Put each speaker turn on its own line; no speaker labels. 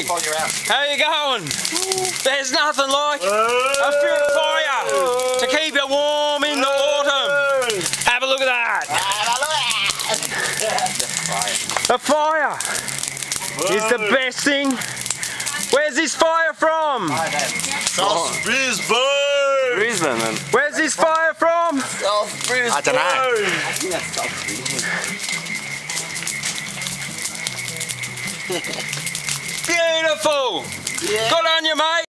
Hey, how you going? There's nothing like a bit of fire to keep you warm in the autumn. Have a look at that. The fire is the best thing. Where's this fire from?
South Brisbane!
Brisbane, man.
Where's this fire from?
South Brisbane!
I don't know.
I think that's South Brisbane.
Beautiful.
Yeah.
Good on you, mate.